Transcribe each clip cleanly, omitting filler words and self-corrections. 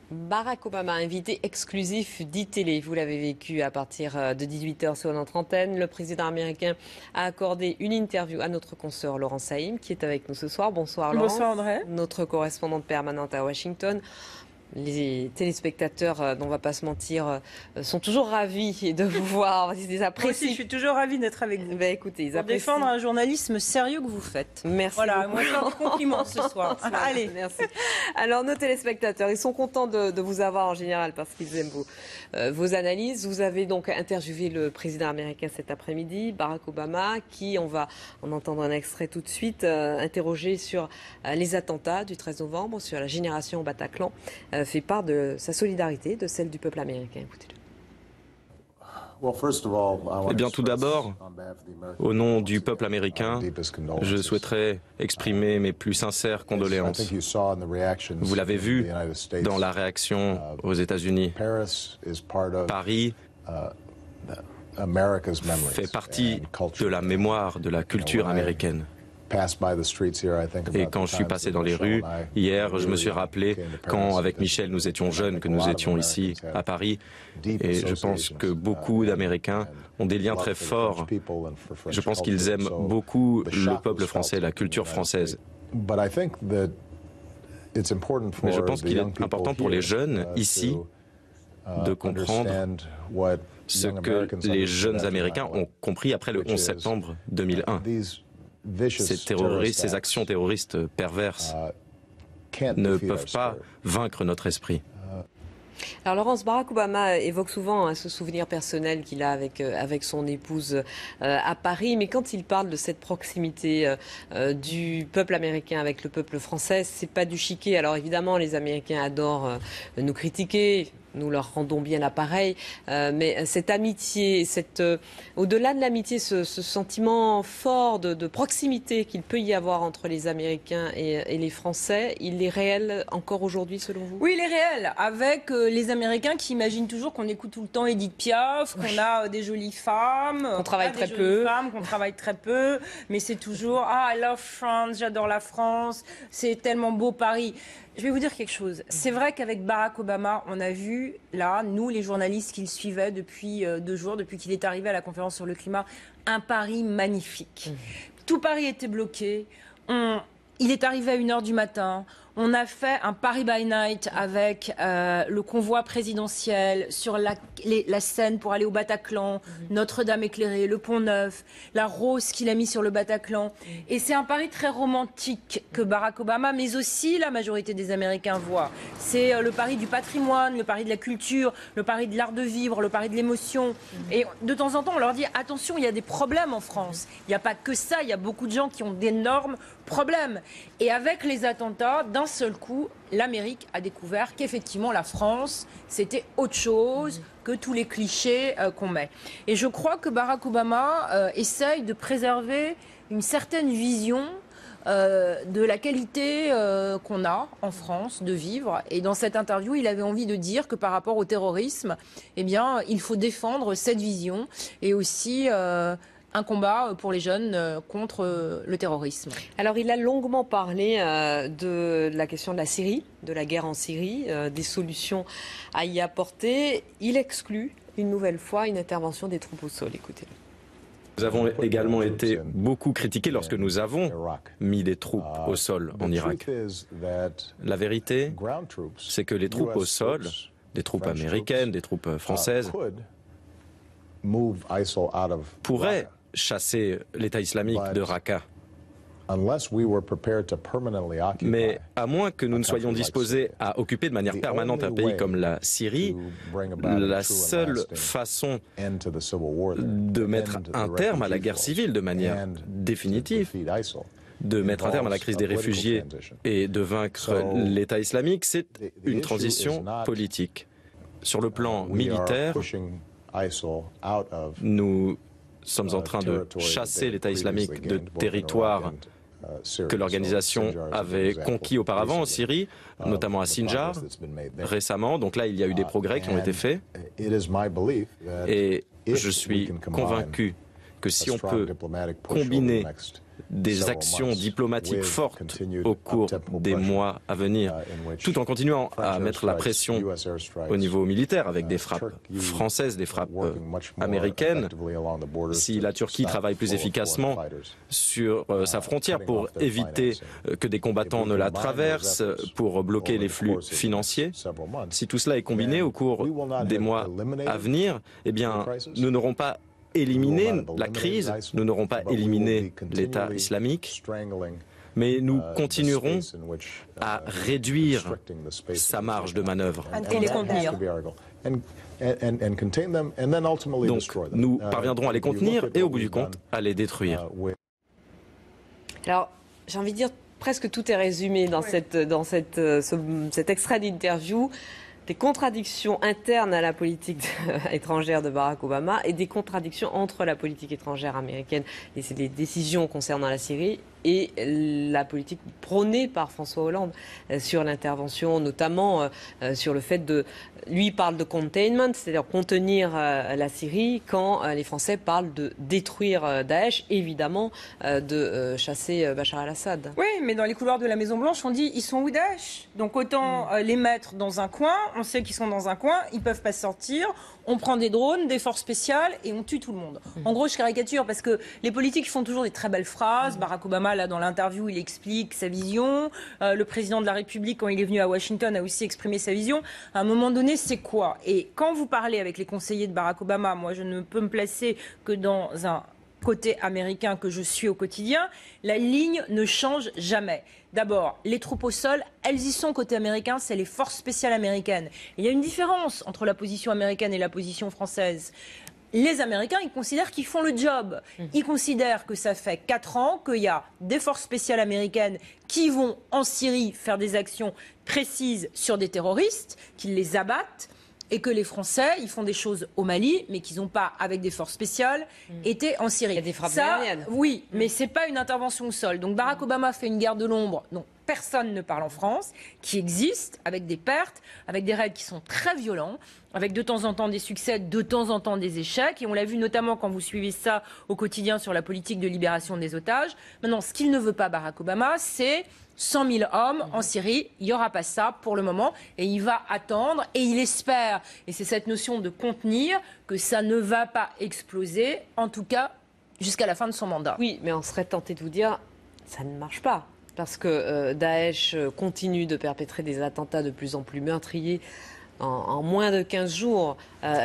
Barack Obama, invité exclusif d'ITélé. Vous l'avez vécu à partir de 18 h sur notre antenne. Le président américain a accordé une interview à notre consoeur Laurence Saïm, qui est avec nous ce soir. Bonsoir Laurence. Bonsoir Audrey. Notre correspondante permanente à Washington. Les téléspectateurs, on ne va pas se mentir, sont toujours ravis de vous voir. Ils apprécient. Moi aussi, je suis toujours ravie d'être avec vous. Ben, écoutez, ils pour apprécient. défendre un journalisme sérieux que vous faites. Merci. Voilà, beaucoup. moi je fais un compliment ce soir. Allez, merci. Alors nos téléspectateurs, ils sont contents de vous avoir en général parce qu'ils aiment vos analyses. Vous avez donc interviewé le président américain cet après-midi, Barack Obama, qui, on va en entendre un extrait tout de suite, interrogé sur les attentats du 13 novembre, sur la génération Bataclan, fait part de sa solidarité, de celle du peuple américain. Écoutez-le. Eh bien, tout d'abord, au nom du peuple américain, je souhaiterais exprimer mes plus sincères condoléances. Vous l'avez vu dans la réaction aux États-Unis. Paris fait partie de la mémoire de la culture américaine. Et quand je suis passé dans les rues, hier, je me suis rappelé quand, avec Michel, nous étions jeunes, que nous étions ici à Paris. Et je pense que beaucoup d'Américains ont des liens très forts. Je pense qu'ils aiment beaucoup le peuple français, la culture française. Mais je pense qu'il est important pour les jeunes ici de comprendre ce que les jeunes Américains ont compris après le 11 septembre 2001. Ces actions terroristes perverses ne peuvent pas vaincre notre esprit. Alors Laurence, Barack Obama évoque souvent ce souvenir personnel qu'il a avec son épouse à Paris, mais quand il parle de cette proximité du peuple américain avec le peuple français, c'est pas du chiquet. Alors évidemment, les Américains adorent nous critiquer. Nous leur rendons bien l'appareil, mais cette amitié, au-delà de l'amitié, ce sentiment fort de proximité qu'il peut y avoir entre les Américains et les Français, il est réel encore aujourd'hui selon vous? Oui, il est réel, avec les Américains qui imaginent toujours qu'on écoute tout le temps Edith Piaf, qu'on a des jolies femmes, qu'on travaille très peu, qu'on travaille très peu, mais c'est toujours « Ah, I love France, j'adore la France, c'est tellement beau Paris ». Je vais vous dire quelque chose. C'est vrai qu'avec Barack Obama, on a vu, là, nous, les journalistes qui le suivaient depuis 2 jours, depuis qu'il est arrivé à la conférence sur le climat, un Paris magnifique. Tout Paris était bloqué. Il est arrivé à 1 h du matin. On a fait un Paris by Night avec le convoi présidentiel sur la Seine pour aller au Bataclan, Notre-Dame éclairée, le Pont-Neuf, la rose qu'il a mis sur le Bataclan. Et c'est un Paris très romantique que Barack Obama, mais aussi la majorité des Américains voient. C'est le Paris du patrimoine, le Paris de la culture, le Paris de l'art de vivre, le Paris de l'émotion. Et de temps en temps, on leur dit attention, il y a des problèmes en France. Il n'y a pas que ça, il y a beaucoup de gens qui ont d'énormes problèmes. Et avec les attentats, d'un seul coup, l'Amérique a découvert qu'effectivement la France, c'était autre chose que tous les clichés qu'on met. Et je crois que Barack Obama essaye de préserver une certaine vision de la qualité qu'on a en France de vivre. Et dans cette interview, il avait envie de dire que par rapport au terrorisme, eh bien, il faut défendre cette vision et aussi un combat pour les jeunes contre le terrorisme. Alors il a longuement parlé de la question de la Syrie, de la guerre en Syrie, des solutions à y apporter. Il exclut une nouvelle fois une intervention des troupes au sol. Écoutez-le. Nous avons également été beaucoup critiqués lorsque nous avons mis des troupes au sol en Irak. La vérité, c'est que les troupes au sol, des troupes américaines, des troupes françaises, pourraient chasser l'État islamique de Raqqa. Mais à moins que nous ne soyons disposés à occuper de manière permanente un pays comme la Syrie, la seule façon de mettre un terme à la guerre civile de manière définitive, de mettre un terme à la crise des réfugiés et de vaincre l'État islamique, c'est une transition politique. Sur le plan militaire, nous sommes en train de chasser l'État islamique de territoires que l'organisation avait conquis auparavant en Syrie, notamment à Sinjar, récemment. Donc là, il y a eu des progrès qui ont été faits. Et je suis convaincu que si on peut combiner des actions diplomatiques fortes au cours des mois à venir, tout en continuant à mettre la pression au niveau militaire avec des frappes françaises, des frappes américaines. Si la Turquie travaille plus efficacement sur sa frontière pour éviter que des combattants ne la traversent, pour bloquer les flux financiers, si tout cela est combiné au cours des mois à venir, eh bien, nous n'aurons pas éliminé la crise, nous n'aurons pas éliminé l'État islamique, mais nous continuerons à réduire sa marge de manœuvre. Et les contenir. Donc, nous parviendrons à les contenir et, au bout du compte, à les détruire. Alors, j'ai envie de dire, presque tout est résumé dans cet extrait d'interview. Des contradictions internes à la politique étrangère de Barack Obama et des contradictions entre la politique étrangère américaine, les décisions concernant la Syrie et la politique prônée par François Hollande sur l'intervention, notamment sur le fait de... Lui parle de containment, c'est-à-dire contenir la Syrie, quand les Français parlent de détruire Daesh, évidemment de chasser Bachar el-Assad. Oui, mais dans les couloirs de la Maison-Blanche, on dit ils sont où Daesh? Donc autant les mettre dans un coin, on sait qu'ils sont dans un coin, ils ne peuvent pas sortir, on prend des drones, des forces spéciales et on tue tout le monde. En gros, je caricature parce que les politiques font toujours des très belles phrases. Barack Obama, là, dans l'interview, il explique sa vision. Le président de la République, quand il est venu à Washington, a aussi exprimé sa vision. À un moment donné, c'est quoi? Et quand vous parlez avec les conseillers de Barack Obama, moi, je ne peux me placer que dans un côté américain que je suis au quotidien, la ligne ne change jamais. D'abord, les troupes au sol, elles y sont côté américain, c'est les forces spéciales américaines. Il y a une différence entre la position américaine et la position française. Les Américains, ils considèrent qu'ils font le job. Ils considèrent que ça fait 4 ans qu'il y a des forces spéciales américaines qui vont en Syrie faire des actions précises sur des terroristes, qu'ils les abattent. Et que les Français, ils font des choses au Mali, mais qu'ils n'ont pas, avec des forces spéciales, été en Syrie. Il y a des frappes aériennes. Oui, mais ce n'est pas une intervention au sol. Donc Barack Obama fait une guerre de l'ombre dont personne ne parle en France, qui existe, avec des pertes, avec des raids qui sont très violents, avec de temps en temps des succès, de temps en temps des échecs. Et on l'a vu notamment quand vous suivez ça au quotidien sur la politique de libération des otages. Maintenant, ce qu'il ne veut pas, Barack Obama, c'est 100 000 hommes en Syrie, il n'y aura pas ça pour le moment et il va attendre et il espère, et c'est cette notion de contenir, que ça ne va pas exploser, en tout cas jusqu'à la fin de son mandat. Oui, mais on serait tenté de vous dire, ça ne marche pas, parce que Daesh continue de perpétrer des attentats de plus en plus meurtriers. En moins de 15 jours,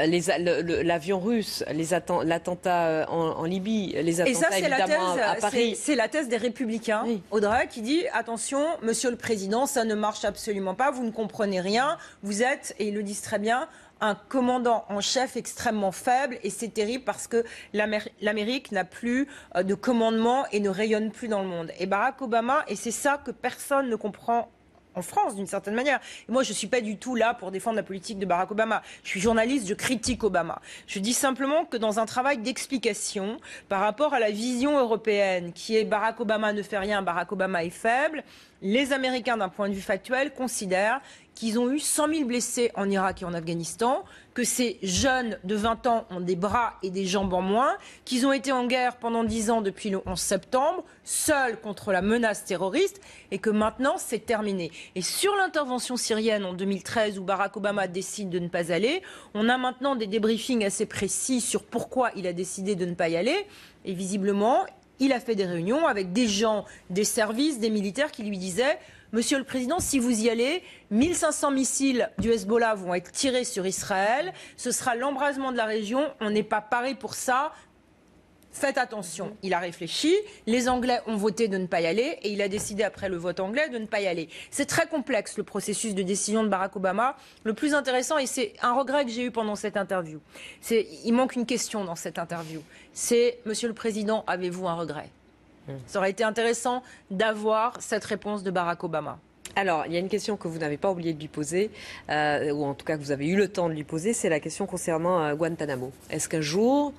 l'avion russe, l'attentat en Libye, les attentats évidemment à Paris. C'est la thèse des Républicains, oui. Audrey, qui dit « Attention, monsieur le Président, ça ne marche absolument pas, vous ne comprenez rien, vous êtes, et ils le disent très bien, un commandant en chef extrêmement faible et c'est terrible parce que l'Amérique n'a plus de commandement et ne rayonne plus dans le monde. » Et Barack Obama, et c'est ça que personne ne comprend en France, d'une certaine manière. Et moi, je ne suis pas du tout là pour défendre la politique de Barack Obama. Je suis journaliste, je critique Obama. Je dis simplement que dans un travail d'explication par rapport à la vision européenne, qui est Barack Obama ne fait rien, Barack Obama est faible, les Américains, d'un point de vue factuel, considèrent qu'ils ont eu 100 000 blessés en Irak et en Afghanistan, que ces jeunes de 20 ans ont des bras et des jambes en moins, qu'ils ont été en guerre pendant 10 ans depuis le 11 septembre, seuls contre la menace terroriste, et que maintenant c'est terminé. Et sur l'intervention syrienne en 2013, où Barack Obama décide de ne pas aller, on a maintenant des débriefings assez précis sur pourquoi il a décidé de ne pas y aller, et visiblement, il a fait des réunions avec des gens, des services, des militaires qui lui disaient « Monsieur le Président, si vous y allez, 1500 missiles du Hezbollah vont être tirés sur Israël, ce sera l'embrasement de la région, on n'est pas paré pour ça, faites attention ». Il a réfléchi, les Anglais ont voté de ne pas y aller et il a décidé après le vote anglais de ne pas y aller. C'est très complexe le processus de décision de Barack Obama. Le plus intéressant, et c'est un regret que j'ai eu pendant cette interview, il manque une question dans cette interview, c'est « Monsieur le Président, avez-vous un regret ?» Ça aurait été intéressant d'avoir cette réponse de Barack Obama. Alors, il y a une question que vous n'avez pas oublié de lui poser, ou en tout cas que vous avez eu le temps de lui poser, c'est la question concernant Guantanamo. Est-ce qu'un jour,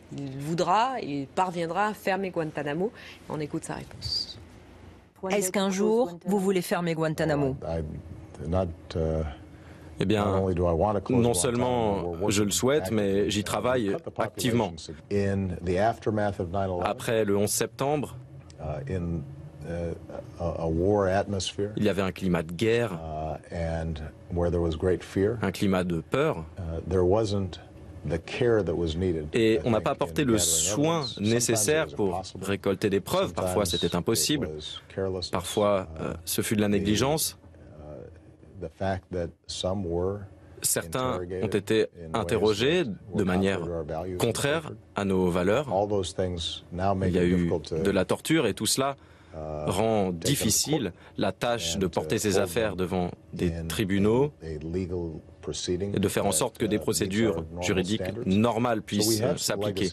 il parviendra à fermer Guantanamo? On écoute sa réponse. Est-ce qu'un jour, vous voulez fermer Guantanamo? Eh bien, non seulement je le souhaite, mais j'y travaille activement. Après le 11 septembre, Il y avait un climat de guerre, un climat de peur. Et on n'a pas apporté le soin nécessaire pour récolter des preuves. Parfois, c'était impossible. Parfois, ce fut de la négligence. Certains ont été interrogés de manière contraire à nos valeurs. Il y a eu de la torture et tout cela rend difficile la tâche de porter ses affaires devant des tribunaux et de faire en sorte que des procédures juridiques normales puissent s'appliquer.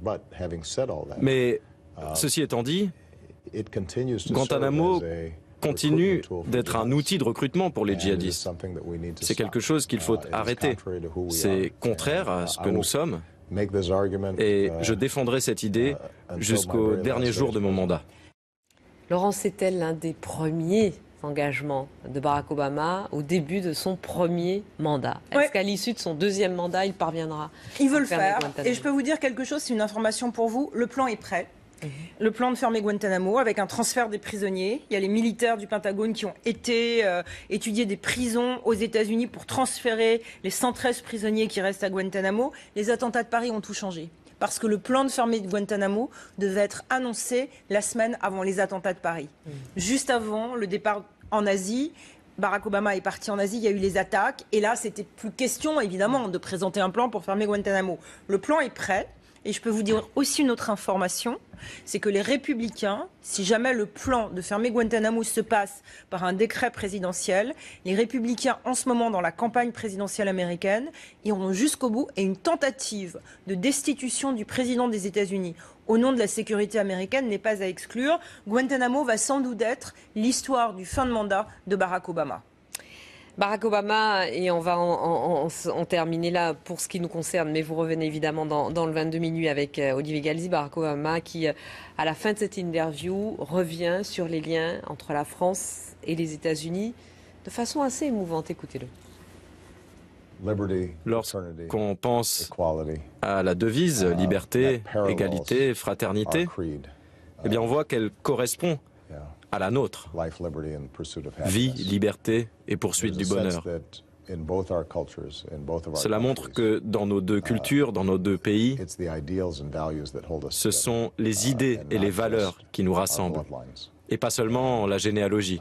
Mais ceci étant dit, Guantanamo continue d'être un outil de recrutement pour les djihadistes. C'est quelque chose qu'il faut arrêter. C'est contraire à ce que nous sommes et je défendrai cette idée jusqu'au dernier jour de mon mandat. Laurence, c'était l'un des premiers engagements de Barack Obama au début de son premier mandat. Est-ce qu'à l'issue de son deuxième mandat, il parviendra? Il veut le faire. Et je peux vous dire quelque chose, c'est une information pour vous. Le plan est prêt. Le plan de fermer Guantanamo avec un transfert des prisonniers. Il y a les militaires du Pentagone qui ont été étudier des prisons aux États-Unis pour transférer les 113 prisonniers qui restent à Guantanamo. Les attentats de Paris ont tout changé. Parce que le plan de fermer Guantanamo devait être annoncé la semaine avant les attentats de Paris. Juste avant le départ en Asie, Barack Obama est parti en Asie, il y a eu les attaques. Et là, c'était plus question, évidemment, de présenter un plan pour fermer Guantanamo. Le plan est prêt. Et je peux vous dire aussi une autre information, c'est que les Républicains, si jamais le plan de fermer Guantanamo se passe par un décret présidentiel, les Républicains, en ce moment, dans la campagne présidentielle américaine, iront jusqu'au bout et une tentative de destitution du président des États-Unis au nom de la sécurité américaine n'est pas à exclure. Guantanamo va sans doute être l'histoire du fin de mandat de Barack Obama. Barack Obama, et on va en terminer là pour ce qui nous concerne, mais vous revenez évidemment dans le 22 minuit avec Olivier Galzi. Barack Obama qui, à la fin de cette interview, revient sur les liens entre la France et les États-Unis de façon assez émouvante. Écoutez-le. Lorsqu'on pense à la devise liberté, égalité, fraternité, eh bien on voit qu'elle correspond à la nôtre. Vie, liberté et poursuite du bonheur. Cela montre que dans nos deux cultures, dans nos deux pays, ce sont les idées et les valeurs qui nous rassemblent, et pas seulement la généalogie.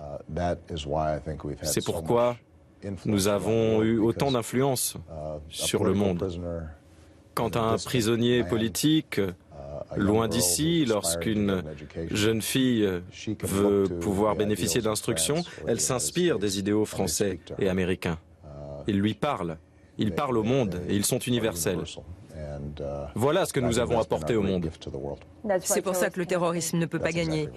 C'est pourquoi nous avons eu autant d'influence sur le monde. Quand un prisonnier politique, loin d'ici, lorsqu'une jeune fille veut pouvoir bénéficier d'instructions, elle s'inspire des idéaux français et américains. Ils lui parlent. Ils parlent au monde et ils sont universels. Voilà ce que nous avons apporté au monde. C'est pour ça que le terrorisme ne peut pas gagner.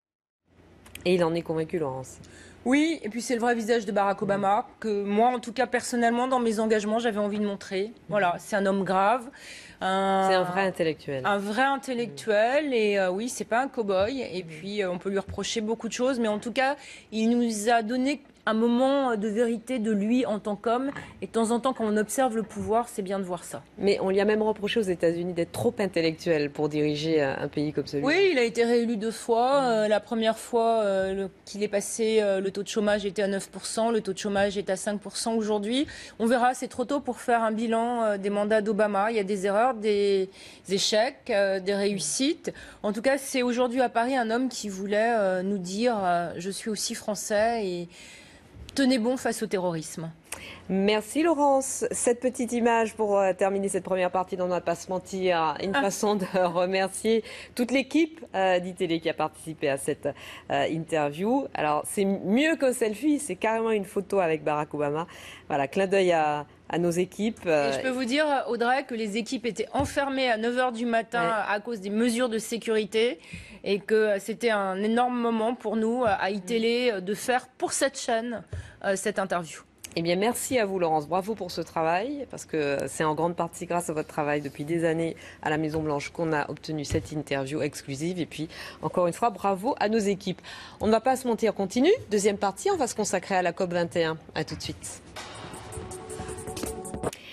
Et il en est convaincu, Laurence. Oui, et puis c'est le vrai visage de Barack Obama, que moi, en tout cas, personnellement, dans mes engagements, j'avais envie de montrer. Voilà, c'est un homme grave. C'est un vrai intellectuel. Un vrai intellectuel, et oui, c'est pas un cow-boy. Et puis, on peut lui reprocher beaucoup de choses, mais en tout cas, il nous a donné un moment de vérité de lui en tant qu'homme. Et de temps en temps, quand on observe le pouvoir, c'est bien de voir ça. Mais on lui a même reproché aux États-Unis d'être trop intellectuel pour diriger un pays comme celui-là. Oui, il a été réélu 2 fois. La première fois qu'il est passé, le taux de chômage était à 9%, le taux de chômage est à 5% aujourd'hui. On verra, c'est trop tôt pour faire un bilan des mandats d'Obama. Il y a des erreurs, des échecs, des réussites. En tout cas, c'est aujourd'hui à Paris un homme qui voulait nous dire je suis aussi français et tenez bon face au terrorisme. Merci Laurence. Cette petite image pour terminer cette première partie d'On ne va pas se mentir, une façon de remercier toute l'équipe d'ITélé qui a participé à cette interview. Alors c'est mieux qu'un selfie, c'est carrément une photo avec Barack Obama. Voilà, clin d'œil à nos équipes. Et je peux vous dire, Audrey, que les équipes étaient enfermées à 9h du matin à cause des mesures de sécurité et que c'était un énorme moment pour nous à ITélé de faire pour cette chaîne cette interview. Eh bien, merci à vous, Laurence. Bravo pour ce travail, parce que c'est en grande partie grâce à votre travail depuis des années à la Maison-Blanche qu'on a obtenu cette interview exclusive. Et puis, encore une fois, bravo à nos équipes. On ne va pas se mentir, continue. Deuxième partie, on va se consacrer à la COP21. À tout de suite.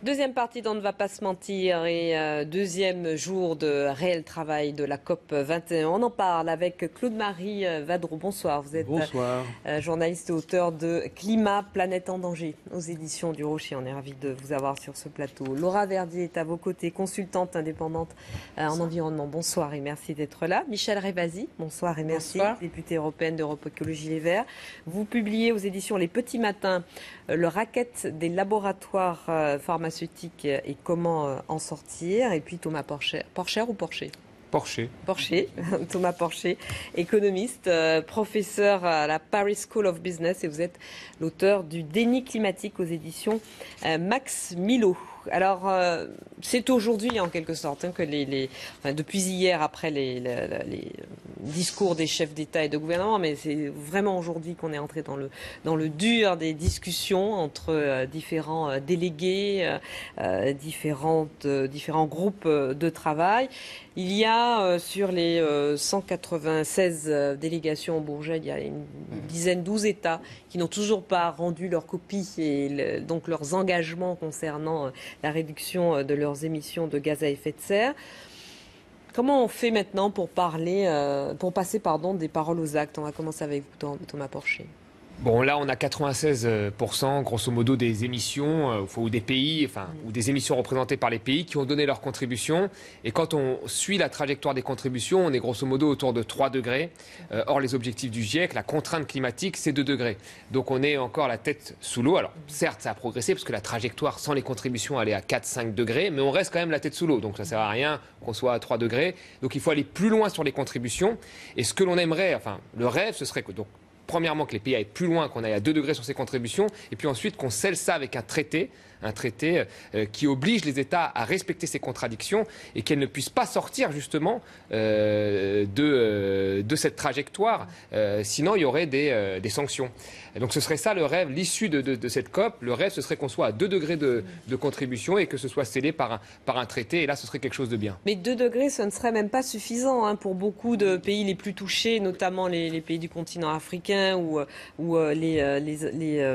Deuxième partie d'On ne va pas se mentir et deuxième jour de réel travail de la COP 21. On en parle avec Claude-Marie Vadreau. Bonsoir, vous êtes journaliste et auteur de Climat, planète en danger aux éditions du Rocher. On est ravis de vous avoir sur ce plateau. Laura Verdier est à vos côtés, consultante indépendante en environnement. Bonsoir et merci d'être là. Michel Rivasi, bonsoir et merci, députée européenne d'Europe Écologie Les Verts. Vous publiez aux éditions Les Petits Matins le racket des laboratoires pharmaceutiques et comment en sortir. Et puis Thomas Porcher, Thomas Porcher, économiste, professeur à la Paris School of Business et vous êtes l'auteur du Déni climatique aux éditions Max Milo. Alors, c'est aujourd'hui en quelque sorte que depuis hier après les discours des chefs d'État et de gouvernement, mais c'est vraiment aujourd'hui qu'on est entré dans le dur des discussions entre différents délégués, différents groupes de travail. Il y a sur les 196 délégations au Bourget, il y a une dizaine, 12 États qui n'ont toujours pas rendu leur copie et donc leurs engagements concernant la réduction de leurs émissions de gaz à effet de serre. Comment on fait maintenant pour passer des paroles aux actes? On va commencer avec vous, Thomas Porcher. Bon, là, on a 96%, grosso modo, des émissions ou des pays, ou des émissions représentées par les pays qui ont donné leur contribution. Et quand on suit la trajectoire des contributions, on est grosso modo autour de 3 degrés. Or, les objectifs du GIEC, la contrainte climatique, c'est 2 degrés. Donc, on est encore la tête sous l'eau. Alors, certes, ça a progressé parce que la trajectoire sans les contributions, elle est à 4-5 degrés, mais on reste quand même la tête sous l'eau. Donc, ça ne sert à rien qu'on soit à 3 degrés. Donc, il faut aller plus loin sur les contributions. Et ce que l'on aimerait, le rêve, ce serait que... Premièrement, que les pays aillent plus loin, qu'on aille à 2 degrés sur ces contributions, et puis ensuite qu'on scelle ça avec un traité qui oblige les États à respecter ces contradictions et qu'elles ne puissent pas sortir justement de cette trajectoire, sinon il y aurait des sanctions. Et donc ce serait ça le rêve, l'issue de cette COP. Le rêve, ce serait qu'on soit à 2 degrés de contribution et que ce soit scellé par un traité, et là ce serait quelque chose de bien. Mais 2 degrés, ce ne serait même pas suffisant pour beaucoup de pays les plus touchés, notamment les pays du continent africain ou les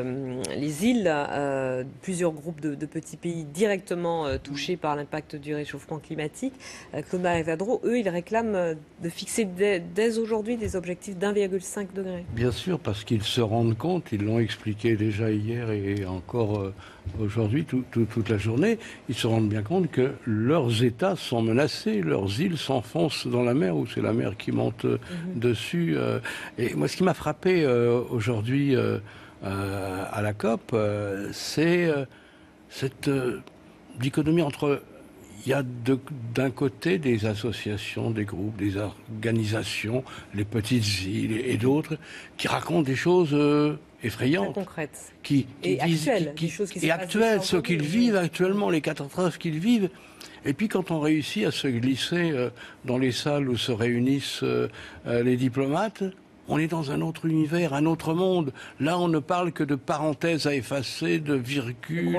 îles, plusieurs groupes de petits pays directement touchés par l'impact du réchauffement climatique. Claude-Marie Vadreau, eux, ils réclament de fixer dès aujourd'hui des objectifs d'1,5 degré. Bien sûr, parce qu'ils se rendent compte, ils l'ont expliqué déjà hier et encore aujourd'hui, toute la journée, ils se rendent bien compte que leurs États sont menacés, leurs îles s'enfoncent dans la mer, ou c'est la mer qui monte dessus. Et moi, ce qui m'a frappé aujourd'hui à la COP, c'est cette dichotomie entre... Il y a d'un côté des associations, des groupes, des organisations, les petites îles et d'autres, qui racontent des choses effrayantes. Très concrètes. Actuelles, ce qu'ils vivent actuellement, les catastrophes qu'ils vivent. Et puis quand on réussit à se glisser dans les salles où se réunissent les diplomates, on est dans un autre univers, un autre monde. Là, on ne parle que de parenthèses à effacer, de virgules,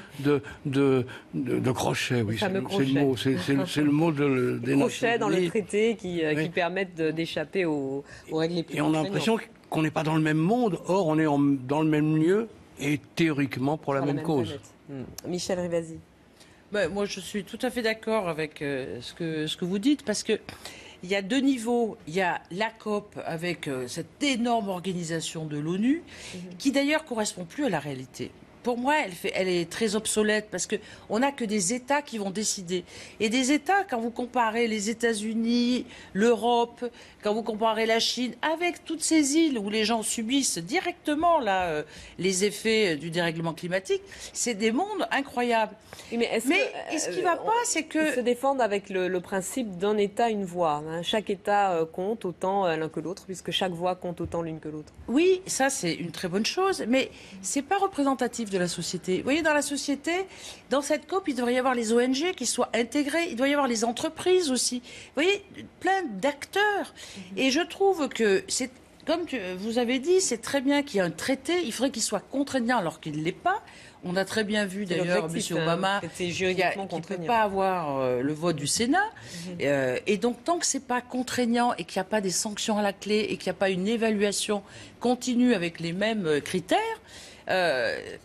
de crochets. Oui, c'est le mot. C'est le mot des crochets dans le traité qui permettent d'échapper aux règles les plus Et on a l'impression qu'on n'est pas dans le même monde. Or, on est dans le même lieu et théoriquement pour la même cause. Michel Rivasi. Moi, je suis tout à fait d'accord avec ce que vous dites, parce que il y a 2 niveaux. Il y a la COP avec cette énorme organisation de l'ONU, qui d'ailleurs correspond plus à la réalité. Pour moi, elle est très obsolète parce qu'on n'a que des États qui vont décider. Et des États, quand vous comparez les États-Unis, l'Europe, quand vous comparez la Chine, avec toutes ces îles où les gens subissent directement les effets du dérèglement climatique, c'est des mondes incroyables. Mais ce qui ne va pas, c'est que... Ils se défendent avec le principe d'un État, une voix. Chaque État compte autant l'un que l'autre, puisque chaque voix compte autant l'une que l'autre. Oui, ça c'est une très bonne chose, mais ce n'est pas représentatif de la société. Vous voyez, dans la société, dans cette COP, il devrait y avoir les ONG qui soient intégrées, il doit y avoir les entreprises aussi. Vous voyez, plein d'acteurs. Et je trouve que c'est, comme vous avez dit, c'est très bien qu'il y ait un traité, il faudrait qu'il soit contraignant alors qu'il ne l'est pas. On a très bien vu d'ailleurs M. Obama qui ne peut pas avoir le vote du Sénat. Et donc tant que ce n'est pas contraignant et qu'il n'y a pas des sanctions à la clé et qu'il n'y a pas une évaluation continue avec les mêmes critères,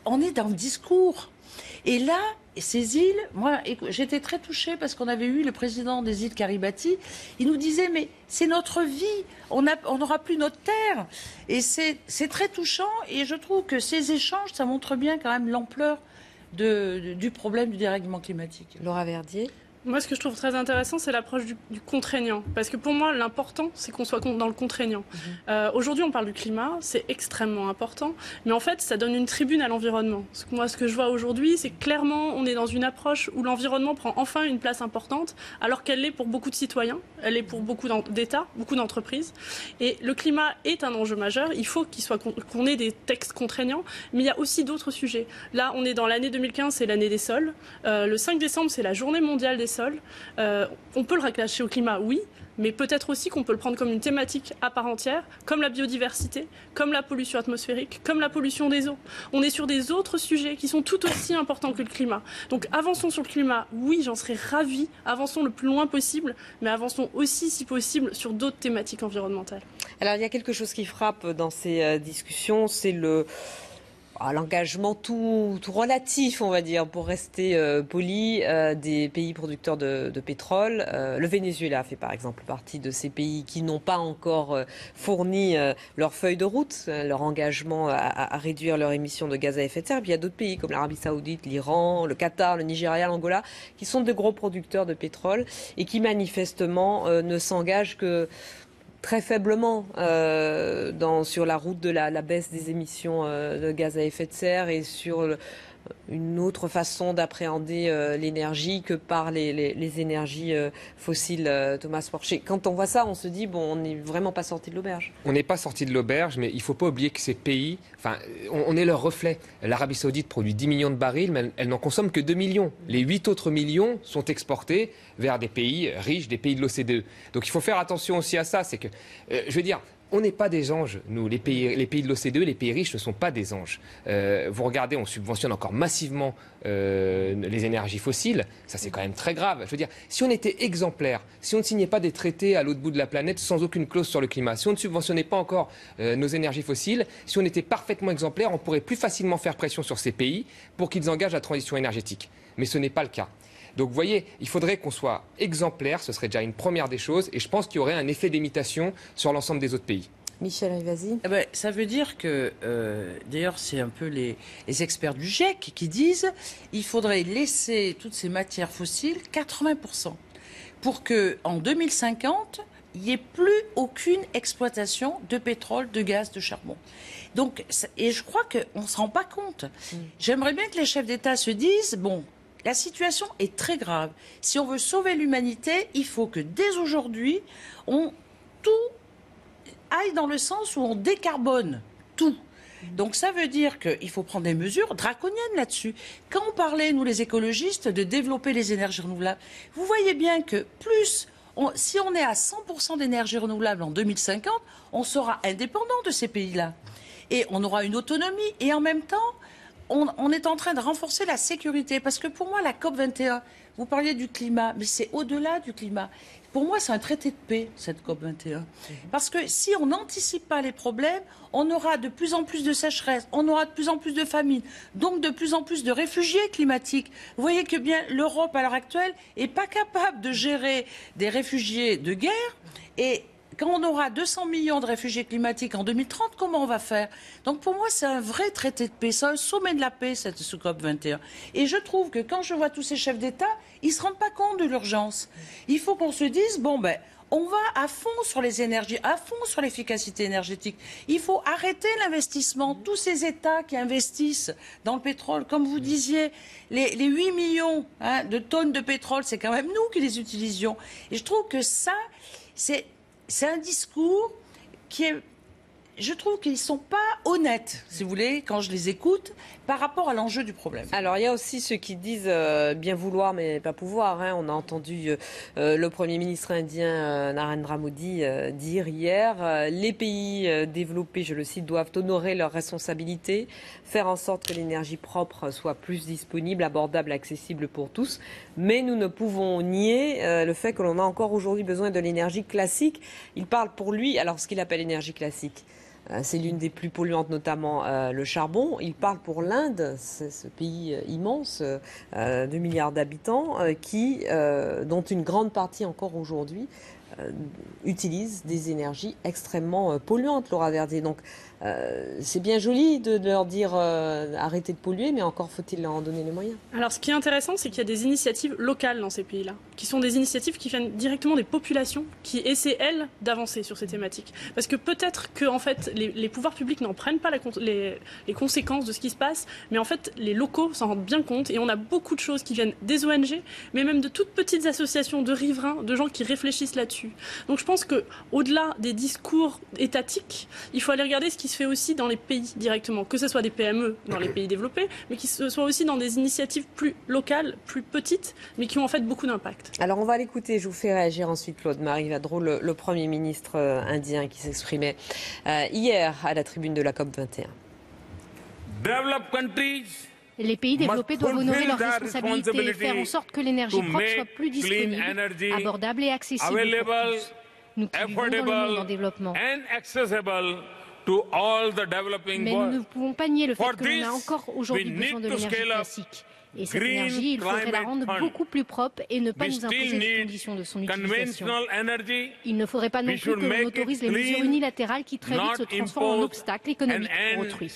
on est dans le discours. Et là, ces îles, moi, j'étais très touchée parce qu'on avait eu le président des îles Kiribati. Il nous disait, mais c'est notre vie, on n'aura plus notre terre. Et c'est très touchant. Et je trouve que ces échanges, ça montre bien quand même l'ampleur du problème du dérèglement climatique. Laura Verdier. Moi, ce que je trouve très intéressant, c'est l'approche du contraignant. Parce que pour moi, l'important, c'est qu'on soit dans le contraignant. Aujourd'hui, on parle du climat, c'est extrêmement important. Mais en fait, ça donne une tribune à l'environnement. Moi, ce que je vois aujourd'hui, c'est que clairement, on est dans une approche où l'environnement prend enfin une place importante, alors qu'elle l'est pour beaucoup de citoyens, elle l'est pour beaucoup d'États, beaucoup d'entreprises. Et le climat est un enjeu majeur. Il faut qu'on ait des textes contraignants. Mais il y a aussi d'autres sujets. Là, on est dans l'année 2015, c'est l'année des sols. Le 5 décembre, c'est la journée mondiale des sols. On peut le rattacher au climat, oui, mais peut-être aussi qu'on peut le prendre comme une thématique à part entière, comme la biodiversité, comme la pollution atmosphérique, comme la pollution des eaux. On est sur des autres sujets qui sont tout aussi importants que le climat. Donc avançons sur le climat, oui, j'en serais ravie, avançons le plus loin possible, mais avançons aussi, si possible, sur d'autres thématiques environnementales. Alors il y a quelque chose qui frappe dans ces discussions, c'est l'engagement tout relatif, on va dire, pour rester poli, des pays producteurs de pétrole. Le Venezuela fait par exemple partie de ces pays qui n'ont pas encore fourni leur feuille de route, leur engagement à réduire leurs émissions de gaz à effet de serre. Puis il y a d'autres pays comme l'Arabie Saoudite, l'Iran, le Qatar, le Nigeria, l'Angola, qui sont de gros producteurs de pétrole et qui manifestement ne s'engagent que très faiblement sur la route de la baisse des émissions de gaz à effet de serre et sur une autre façon d'appréhender l'énergie que par les énergies fossiles. Thomas Porcher, quand on voit ça, on se dit, bon, on n'est vraiment pas sorti de l'auberge. On n'est pas sorti de l'auberge, mais il ne faut pas oublier que ces pays, on est leur reflet. L'Arabie Saoudite produit 10 millions de barils, mais elle n'en consomme que 2 millions. Les 8 autres millions sont exportés vers des pays riches, des pays de l'OCDE. Donc il faut faire attention aussi à ça. C'est que, je veux dire, on n'est pas des anges, nous, les pays de l'OCDE, les pays riches ne sont pas des anges. Vous regardez, on subventionne encore massivement les énergies fossiles, ça c'est quand même très grave. Je veux dire, si on était exemplaire, si on ne signait pas des traités à l'autre bout de la planète sans aucune clause sur le climat, si on ne subventionnait pas encore nos énergies fossiles, si on était parfaitement exemplaire, on pourrait plus facilement faire pression sur ces pays pour qu'ils engagent la transition énergétique. Mais ce n'est pas le cas. Donc vous voyez, il faudrait qu'on soit exemplaire, ce serait déjà une première des choses, et je pense qu'il y aurait un effet d'imitation sur l'ensemble des autres pays. Michel Rivasi. Ça veut dire que, d'ailleurs, c'est un peu les experts du GIEC qui disent qu'il faudrait laisser toutes ces matières fossiles 80% pour qu'en 2050, il n'y ait plus aucune exploitation de pétrole, de gaz, de charbon. Donc, et je crois qu'on ne se rend pas compte. J'aimerais bien que les chefs d'État se disent, bon, la situation est très grave. Si on veut sauver l'humanité, il faut que dès aujourd'hui, tout aille dans le sens où on décarbone tout. Donc ça veut dire qu'il faut prendre des mesures draconiennes là-dessus. Quand on parlait, nous les écologistes, de développer les énergies renouvelables, vous voyez bien que si on est à 100% d'énergie renouvelable en 2050, on sera indépendant de ces pays-là. Et on aura une autonomie. Et en même temps, on est en train de renforcer la sécurité. Parce que pour moi, la COP21, vous parliez du climat, mais c'est au-delà du climat. Pour moi, c'est un traité de paix, cette COP21. Parce que si on n'anticipe pas les problèmes, on aura de plus en plus de sécheresse, on aura de plus en plus de famine, donc de plus en plus de réfugiés climatiques. Vous voyez que bien l'Europe, à l'heure actuelle, n'est pas capable de gérer des réfugiés de guerre. Et quand on aura 200 millions de réfugiés climatiques en 2030, comment on va faire? Donc pour moi, c'est un vrai traité de paix, c'est un sommet de la paix, cette COP21. Et je trouve que quand je vois tous ces chefs d'État, ils ne se rendent pas compte de l'urgence. Il faut qu'on se dise, on va à fond sur les énergies, à fond sur l'efficacité énergétique. Il faut arrêter l'investissement. Tous ces États qui investissent dans le pétrole, comme vous disiez, les 8 millions de tonnes de pétrole, c'est quand même nous qui les utilisions. Et je trouve que ça, c'est un discours qui est... Je trouve qu'ils ne sont pas honnêtes, si vous voulez, quand je les écoute, par rapport à l'enjeu du problème. Alors, il y a aussi ceux qui disent bien vouloir, mais pas pouvoir. On a entendu le Premier ministre indien Narendra Modi dire hier les pays développés, je le cite, doivent honorer leurs responsabilités, faire en sorte que l'énergie propre soit plus disponible, abordable, accessible pour tous. Mais nous ne pouvons nier le fait que l'on a encore aujourd'hui besoin de l'énergie classique. Il parle pour lui, alors ce qu'il appelle énergie classique, c'est l'une des plus polluantes, notamment le charbon. Il parle pour l'Inde, ce pays immense, 2 milliards d'habitants, dont une grande partie encore aujourd'hui utilisent des énergies extrêmement polluantes, Laura Verdier. Donc c'est bien joli de leur dire arrêtez de polluer, mais encore faut-il leur en donner les moyens. Alors ce qui est intéressant, c'est qu'il y a des initiatives locales dans ces pays-là, qui sont des initiatives qui viennent directement des populations, qui essaient, elles, d'avancer sur ces thématiques. Parce que peut-être que en fait, les pouvoirs publics n'en prennent pas les conséquences de ce qui se passe, mais en fait, les locaux s'en rendent bien compte, et on a beaucoup de choses qui viennent des ONG, mais même de toutes petites associations de riverains, de gens qui réfléchissent là-dessus. Donc je pense qu'au-delà des discours étatiques, il faut aller regarder ce qui se fait aussi dans les pays directement, que ce soit des PME dans les pays développés, mais qui soit aussi dans des initiatives plus locales, plus petites, mais qui ont en fait beaucoup d'impact. Alors on va l'écouter, je vous fais réagir ensuite Claude Marie-Vadrou, le Premier ministre indien qui s'exprimait hier à la tribune de la COP21. Les pays développés doivent honorer leurs responsabilités et faire en sorte que l'énergie propre soit plus disponible, abordable et accessible pour tous. Nous qui vivons dans le monde en développement. Mais nous ne pouvons pas nier le fait que l'on a encore aujourd'hui besoin de l'énergie classique. Et cette énergie, il faudrait la rendre beaucoup plus propre et ne pas nous imposer les conditions de son utilisation. Il ne faudrait pas non plus que l'on autorise les mesures unilatérales qui très vite se transforment en obstacles économiques pour autrui.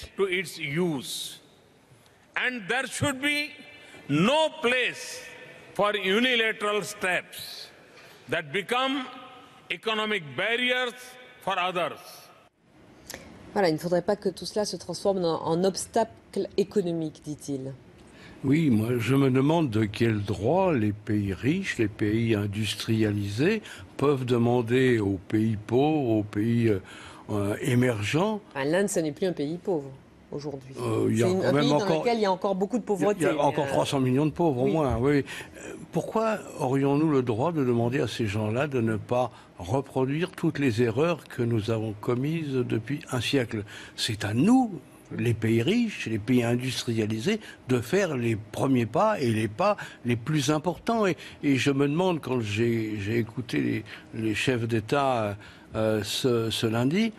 And there should be no place for unilateral steps that become economic barriers for others. Voilà, il ne faudrait pas que tout cela se transforme en obstacle économique, dit-il. Oui, moi je me demande de quel droit les pays riches, les pays industrialisés peuvent demander aux pays pauvres, aux pays émergents. L'Inde, ce n'est plus un pays pauvre aujourd'hui. C'est un pays dans lequel il y a encore beaucoup de pauvreté. Il y a encore 300 millions de pauvres au moins, oui. Pourquoi aurions-nous le droit de demander à ces gens-là de ne pas reproduire toutes les erreurs que nous avons commises depuis un siècle? C'est à nous, les pays riches, les pays industrialisés, de faire les premiers pas et les pas les plus importants. Et je me demande, quand j'ai écouté les chefs d'État ce lundi,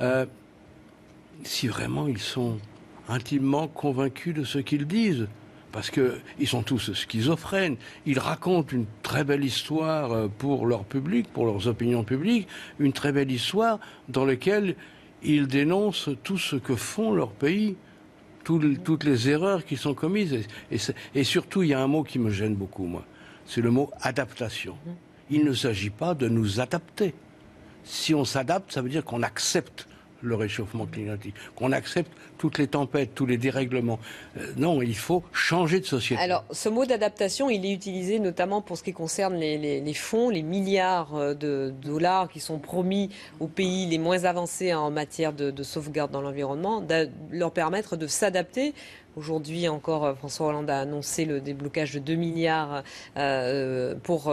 si vraiment ils sont intimement convaincus de ce qu'ils disent. Parce qu'ils sont tous schizophrènes. Ils racontent une très belle histoire pour leur public, pour leurs opinions publiques, une très belle histoire dans laquelle ils dénoncent tout ce que font leurs pays, toutes les erreurs qui sont commises. Et surtout, il y a un mot qui me gêne beaucoup, moi. C'est le mot adaptation. Il ne s'agit pas de nous adapter. Si on s'adapte, ça veut dire qu'on accepte le réchauffement climatique, qu'on accepte toutes les tempêtes, tous les dérèglements. Non, il faut changer de société. Alors, ce mot d'adaptation, il est utilisé notamment pour ce qui concerne les fonds, les milliards de dollars qui sont promis aux pays les moins avancés en matière de sauvegarde dans l'environnement, de leur permettre de s'adapter. Aujourd'hui encore, François Hollande a annoncé le déblocage de 2 milliards d'euros pour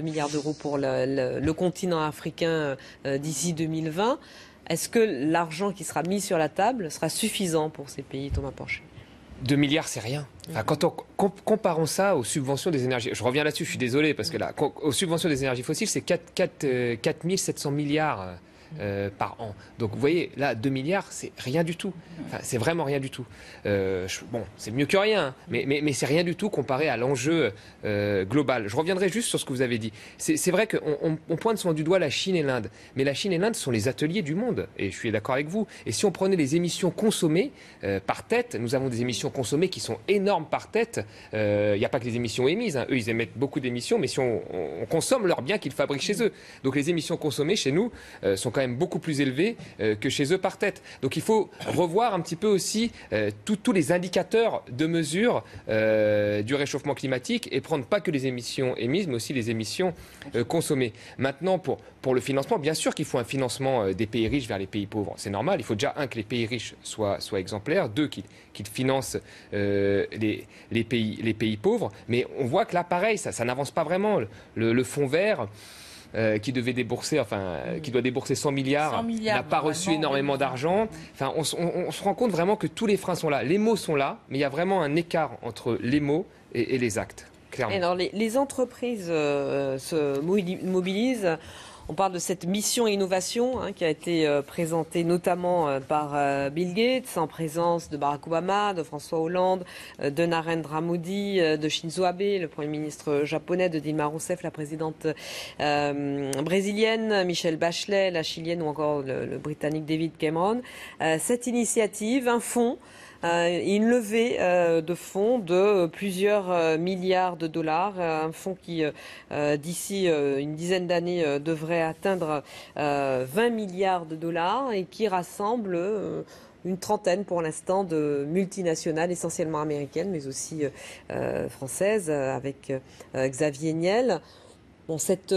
le continent africain d'ici 2020. Est-ce que l'argent qui sera mis sur la table sera suffisant pour ces pays, Thomas Porcher? 2 milliards, c'est rien. Enfin, comparons ça aux subventions des énergies. Je reviens là-dessus, je suis désolé, parce que là, aux subventions des énergies fossiles, c'est 4 700 milliards par an. Donc vous voyez, là, 2 milliards, c'est rien du tout. Enfin, c'est vraiment rien du tout. Bon, c'est mieux que rien, mais c'est rien du tout comparé à l'enjeu global. Je reviendrai juste sur ce que vous avez dit. C'est vrai qu'on pointe souvent du doigt la Chine et l'Inde, mais la Chine et l'Inde sont les ateliers du monde, et je suis d'accord avec vous. Et si on prenait les émissions consommées par tête, nous avons des émissions consommées qui sont énormes par tête. Il n'y a pas que les émissions émises, hein. Eux, ils émettent beaucoup d'émissions, mais si on consomme leurs biens qu'ils fabriquent chez eux. Donc les émissions consommées chez nous sont quand même beaucoup plus élevées que chez eux par tête. Donc il faut revoir un petit peu aussi tous les indicateurs de mesure du réchauffement climatique et prendre pas que les émissions émises, mais aussi les émissions consommées. Maintenant, pour le financement, bien sûr qu'il faut un financement des pays riches vers les pays pauvres. C'est normal. Il faut déjà, que les pays riches soient exemplaires, deux, qu'ils financent les pays pauvres. Mais on voit que là, pareil, ça n'avance pas vraiment. Le fonds vert, qui doit débourser 100 milliards n'a pas reçu énormément d'argent. Enfin, on se rend compte vraiment que tous les freins sont là. Les mots sont là, mais il y a vraiment un écart entre les mots et les actes, clairement. Alors, les entreprises se mobilisent. On parle de cette mission innovation qui a été présentée notamment par Bill Gates, en présence de Barack Obama, de François Hollande, de Narendra Modi, de Shinzo Abe, le Premier ministre japonais, de Dilma Rousseff, la présidente brésilienne, Michelle Bachelet, la chilienne ou encore le Britannique David Cameron. Cette initiative, un fonds, une levée de fonds de plusieurs milliards de dollars, un fonds qui d'ici une dizaine d'années devrait atteindre 20 milliards de dollars et qui rassemble une trentaine pour l'instant de multinationales, essentiellement américaines, mais aussi françaises, avec Xavier Niel. Bon, cette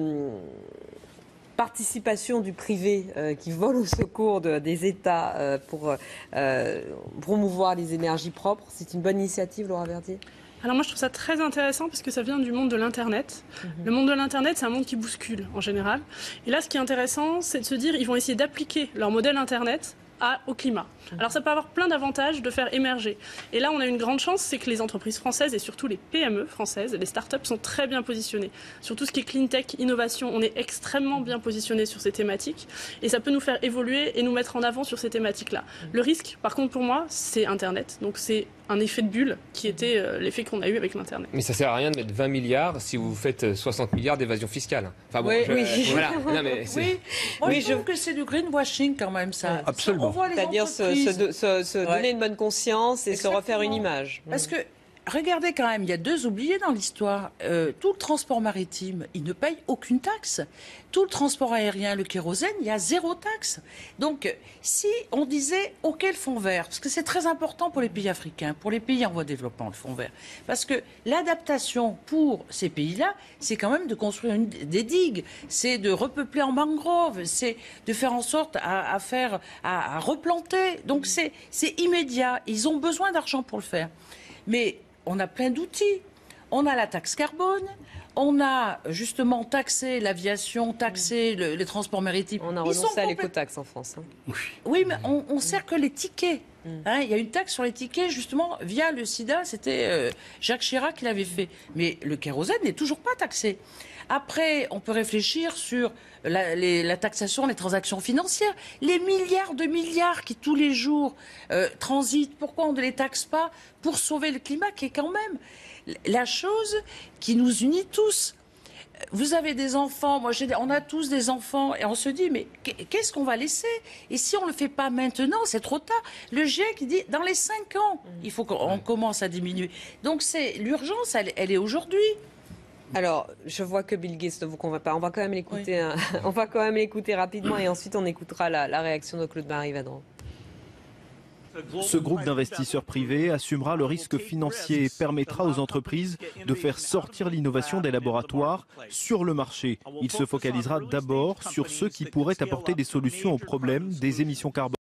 participation du privé qui vole au secours des États pour promouvoir les énergies propres, c'est une bonne initiative, Laura Verdier ? Alors moi je trouve ça très intéressant parce que ça vient du monde de l'Internet. Le monde de l'Internet, c'est un monde qui bouscule en général. Et là ce qui est intéressant, c'est de se dire ils vont essayer d'appliquer leur modèle Internet au climat. Alors ça peut avoir plein d'avantages de faire émerger. Et là on a une grande chance, c'est que les entreprises françaises et surtout les PME françaises, les startups sont très bien positionnées. Sur tout ce qui est clean tech, innovation, on est extrêmement bien positionnés sur ces thématiques et ça peut nous faire évoluer et nous mettre en avant sur ces thématiques-là. Le risque, par contre pour moi, c'est Internet. Donc c'est un effet de bulle qui était l'effet qu'on a eu avec l'Internet. Mais ça sert à rien de mettre 20 milliards si vous faites 60 milliards d'évasion fiscale. Enfin bon, oui. Voilà. Non, mais moi je trouve que c'est du greenwashing quand même ça. Absolument. On voit les C'est-à-dire se donner une bonne conscience et Exactement. se refaire une image. Parce que, regardez quand même, il y a deux oubliés dans l'histoire. Tout le transport maritime, il ne paye aucune taxe. Tout le transport aérien, le kérosène, il y a 0 taxe. Donc, si on disait, OK, le fonds vert, parce que c'est très important pour les pays africains, pour les pays en voie de développement, le fonds vert. Parce que l'adaptation pour ces pays-là, c'est quand même de construire des digues, c'est de repeupler en mangrove, c'est de faire en sorte à replanter. Donc, c'est immédiat. Ils ont besoin d'argent pour le faire. Mais on a plein d'outils. On a la taxe carbone, on a justement taxé l'aviation, taxé les transports maritimes. On a renoncé à l'écotaxe en France. Oui, mais on sert que les tickets. Il y a une taxe sur les tickets, justement, via le SIDA. C'était Jacques Chirac qui l'avait fait. Mais le kérosène n'est toujours pas taxé. Après, on peut réfléchir sur la taxation des transactions financières. Les milliards de milliards qui, tous les jours, transitent. Pourquoi on ne les taxe pas pour sauver le climat, qui est quand même la chose qui nous unit tous. Vous avez des enfants, on a tous des enfants, et on se dit, mais qu'est-ce qu'on va laisser? Et si on ne le fait pas maintenant, c'est trop tard. Le GIEC dit, dans les 5 ans, il faut qu'on commence à diminuer. Donc l'urgence, elle est aujourd'hui. Alors, je vois que Bill Gates ne vous convainc pas. On va quand même l'écouter. On va quand même l'écouter rapidement et ensuite on écoutera la réaction de Claude-Marie Vadran. Ce groupe d'investisseurs privés assumera le risque financier et permettra aux entreprises de faire sortir l'innovation des laboratoires sur le marché. Il se focalisera d'abord sur ceux qui pourraient apporter des solutions aux problèmes des émissions carbone.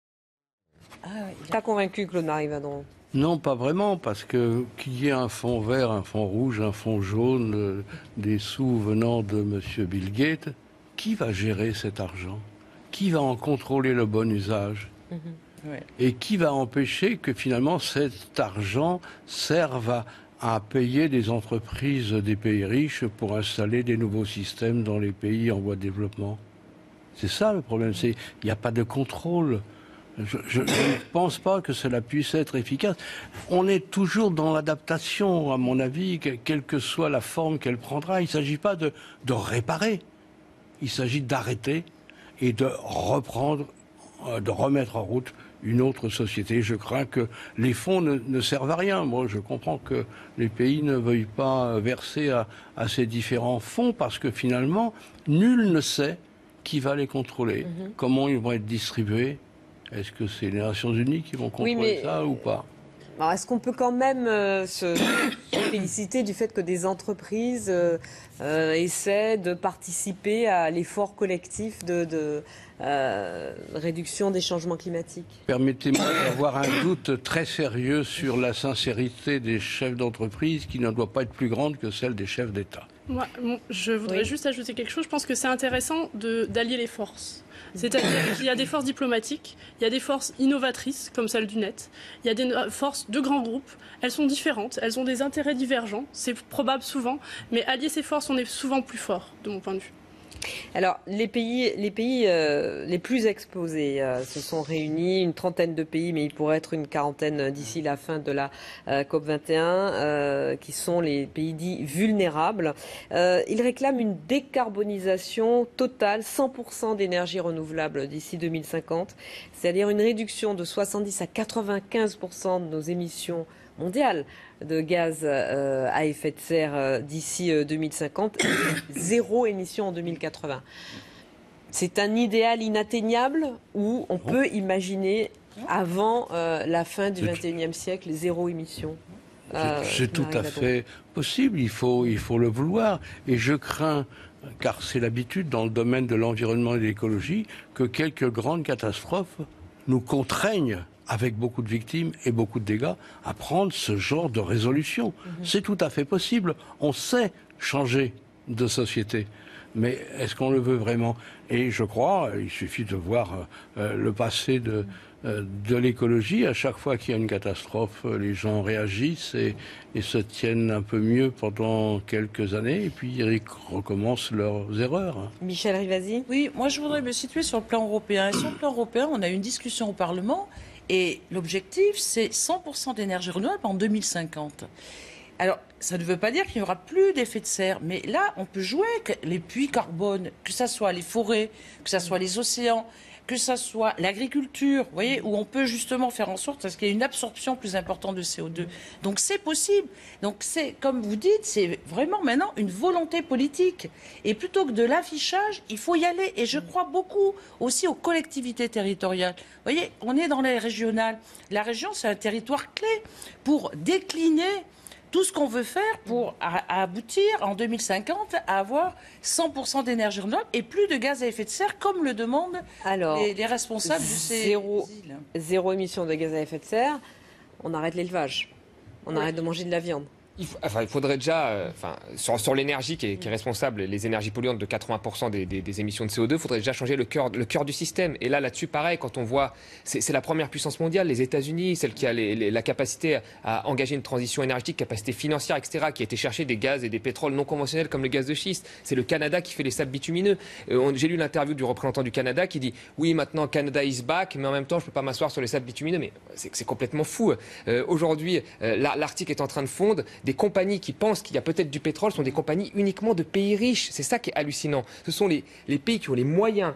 Pas convaincu, Claude-Marie Vadran? Non, pas vraiment, parce que qu'il y ait un fond vert, un fond rouge, un fond jaune, des sous venant de M. Bill Gates, qui va gérer cet argent? Qui va en contrôler le bon usage? Et qui va empêcher que finalement cet argent serve à payer des entreprises des pays riches pour installer des nouveaux systèmes dans les pays en voie de développement? C'est ça le problème, il n'y a pas de contrôle. Je ne pense pas que cela puisse être efficace. On est toujours dans l'adaptation, à mon avis, quelle que soit la forme qu'elle prendra. Il ne s'agit pas de réparer, il s'agit d'arrêter et de reprendre, de remettre en route une autre société. Je crains que les fonds ne servent à rien. Moi, je comprends que les pays ne veuillent pas verser à ces différents fonds parce que finalement, nul ne sait qui va les contrôler, comment ils vont être distribués. Est-ce que c'est les Nations Unies qui vont contrôler ça ou pas? Alors, est-ce qu'on peut quand même se féliciter du fait que des entreprises essaient de participer à l'effort collectif de réduction des changements climatiques? Permettez-moi d'avoir un doute très sérieux sur la sincérité des chefs d'entreprise qui ne doit pas être plus grande que celle des chefs d'État. Moi, je voudrais juste ajouter quelque chose. Je pense que c'est intéressant d'allier les forces. C'est-à-dire qu'il y a des forces diplomatiques, il y a des forces innovatrices, comme celle du net, il y a des forces de grands groupes, elles sont différentes, elles ont des intérêts divergents, c'est probable souvent, mais allier ces forces, on est souvent plus fort, de mon point de vue. Alors, les pays les plus exposés se sont réunis, une trentaine de pays, mais il pourrait être une quarantaine d'ici la fin de la COP21, qui sont les pays dits vulnérables. Ils réclament une décarbonisation totale, 100% d'énergie renouvelable d'ici 2050, c'est-à-dire une réduction de 70 à 95% de nos émissions mondiales de gaz à effet de serre d'ici 2050, zéro émission en 2080. C'est un idéal inatteignable ou on peut imaginer avant la fin du XXIe siècle zéro émission? C'est tout à fait possible, il faut le vouloir. Et je crains, car c'est l'habitude dans le domaine de l'environnement et de l'écologie, que quelques grandes catastrophes nous contraignent, avec beaucoup de victimes et beaucoup de dégâts, à prendre ce genre de résolution. C'est tout à fait possible. On sait changer de société. Mais est-ce qu'on le veut vraiment? Et je crois, il suffit de voir le passé de l'écologie. À chaque fois qu'il y a une catastrophe, les gens réagissent et se tiennent un peu mieux pendant quelques années, et puis ils recommencent leurs erreurs. Michel Rivasi? Oui, moi je voudrais me situer sur le plan européen. Et sur le plan européen, on a eu une discussion au Parlement, et l'objectif, c'est 100% d'énergie renouvelable en 2050. Alors, ça ne veut pas dire qu'il n'y aura plus d'effet de serre, mais là, on peut jouer avec les puits carbone, que ce soit les forêts, que ce soit les océans, que ce soit l'agriculture, vous voyez, où on peut justement faire en sorte qu'il y ait une absorption plus importante de CO2. Donc c'est possible. Donc c'est, comme vous dites, c'est vraiment maintenant une volonté politique. Et plutôt que de l'affichage, il faut y aller. Et je crois beaucoup aussi aux collectivités territoriales. Vous voyez, on est dans les régionales. La région, c'est un territoire clé pour décliner tout ce qu'on veut faire pour aboutir en 2050 à avoir 100% d'énergie renouvelable et plus de gaz à effet de serre, comme le demandent les responsables de ces îles. Zéro émission de gaz à effet de serre, on arrête l'élevage, on arrête de manger de la viande. Il faudrait déjà, sur l'énergie qui est responsable, les énergies polluantes de 80% des émissions de CO2, il faudrait déjà changer le cœur du système. Et là-dessus, pareil, quand on voit, c'est la première puissance mondiale, les États-Unis, celle qui a la capacité à engager une transition énergétique, capacité financière, etc., qui a été chercher des gaz et des pétroles non conventionnels comme le gaz de schiste. C'est le Canada qui fait les sables bitumineux. J'ai lu l'interview du représentant du Canada qui dit « Oui, maintenant, Canada is back, mais en même temps, je ne peux pas m'asseoir sur les sables bitumineux. » Mais c'est complètement fou. Aujourd'hui, l'Arctique est en train de fondre. Des compagnies qui pensent qu'il y a peut-être du pétrole sont des compagnies uniquement de pays riches. C'est ça qui est hallucinant. Ce sont les pays qui ont les moyens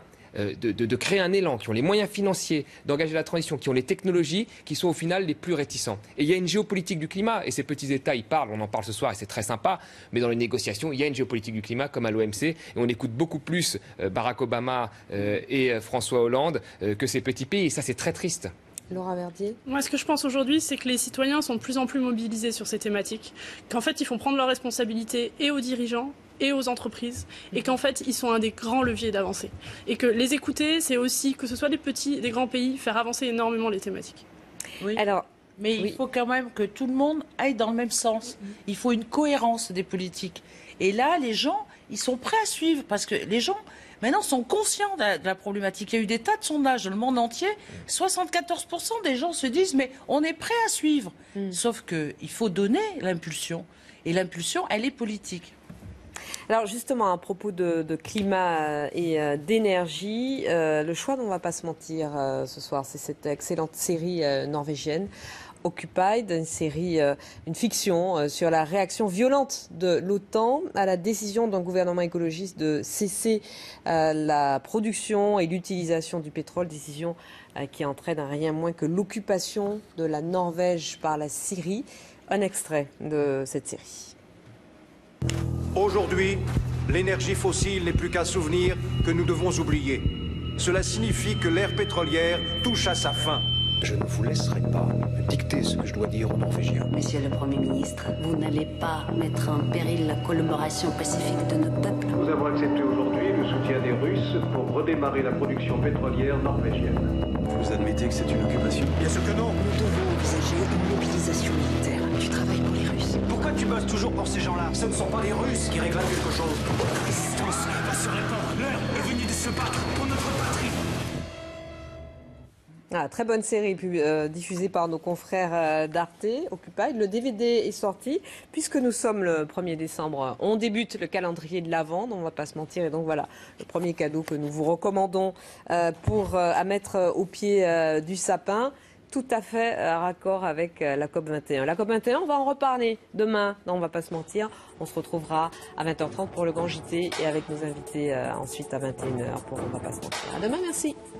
de créer un élan, qui ont les moyens financiers d'engager la transition, qui ont les technologies, qui sont au final les plus réticents. Et il y a une géopolitique du climat, et ces petits États, ils parlent, on en parle ce soir, et c'est très sympa, mais dans les négociations, il y a une géopolitique du climat, comme à l'OMC, et on écoute beaucoup plus Barack Obama et François Hollande que ces petits pays, et ça c'est très triste. Laura Verdier. Moi, ce que je pense aujourd'hui, c'est que les citoyens sont de plus en plus mobilisés sur ces thématiques, qu'en fait, ils font prendre leurs responsabilités et aux dirigeants et aux entreprises, et qu'en fait, ils sont un des grands leviers d'avancée. Et que les écouter, c'est aussi, que ce soit des petits, des grands pays, faire avancer énormément les thématiques. Oui. Mais il faut quand même que tout le monde aille dans le même sens. Il faut une cohérence des politiques. Et là, les gens, ils sont prêts à suivre, parce que les gens, maintenant, sont conscients de la problématique. Il y a eu des tas de sondages dans le monde entier. 74% des gens se disent, mais on est prêt à suivre. Sauf qu'il faut donner l'impulsion. Et l'impulsion, elle est politique. Alors justement, à propos de climat et d'énergie, le choix dont on ne va pas se mentir ce soir, c'est cette excellente série norvégienne, Occupied, une série, une fiction sur la réaction violente de l'OTAN à la décision d'un gouvernement écologiste de cesser la production et l'utilisation du pétrole, décision qui entraîne rien moins que l'occupation de la Norvège par la Syrie. Un extrait de cette série. Aujourd'hui, l'énergie fossile n'est plus qu'un souvenir que nous devons oublier. Cela signifie que l'ère pétrolière touche à sa fin. Je ne vous laisserai pas dicter ce que je dois dire aux Norvégiens. Monsieur le Premier ministre, vous n'allez pas mettre en péril la collaboration pacifique de nos peuples. Nous avons accepté aujourd'hui le soutien des Russes pour redémarrer la production pétrolière norvégienne. Vous admettez que c'est une occupation? Bien sûr que non. Nous devons envisager une mobilisation militaire. Tu travailles pour les Russes. Pourquoi tu bosses toujours pour ces gens-là? Ce ne sont pas les Russes qui réclament quelque chose. La résistance va se répandre. L'heure est venue de se battre pour notre patrie. Ah, très bonne série diffusée par nos confrères d'Arte, Occupy. Le DVD est sorti. Puisque nous sommes le 1er décembre, on débute le calendrier de l'Avent, on ne va pas se mentir. Et donc voilà, le premier cadeau que nous vous recommandons à mettre au pied du sapin. Tout à fait raccord avec la COP21. La COP21, on va en reparler demain. Non, on ne va pas se mentir. On se retrouvera à 20h30 pour le Grand JT et avec nos invités ensuite à 21h pour On ne va pas se mentir. À demain, merci.